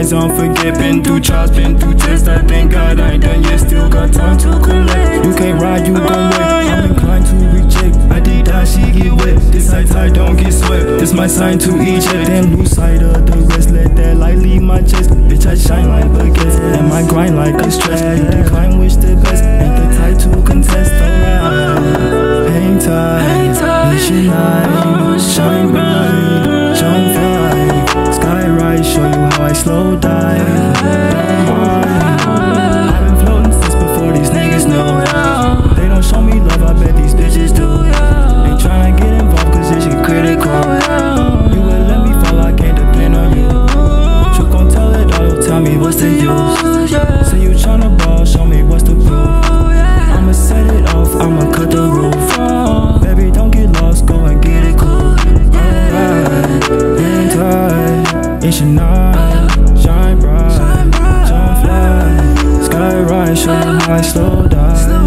eyes on forget. Been through trials, been through tests. I thank God I ain't done yet. Still got time to collect. You can't ride, you gon' wait. I'm inclined to reject. I did die, she get wet. This side tight, don't get swept. This my sign to eject. Then lose sight of the rest. Let that light leave my chest. Bitch, I shine like baguettes, and my grind like a stress. You decline, wish the best. Ain't the type to contest. Alright, hang tight. Mission light, shine bright, jump fly, sky rise, show you how I slow dive. I've been floating since before these niggas know. They don't show me love, I bet these bitches do. Ain't tryna get involved cause this shit critical. You would let me fall, I can't depend on you. You gon' tell it all, tell me what's the use. Say you tryna ball, show me what's the proof. I'ma set it off, I'ma cut the roof. Baby, don't get lost, go and get it cool. Alright, hang tight, it's your night. Shine bright, jump fly, sky rise, show you how I slow down.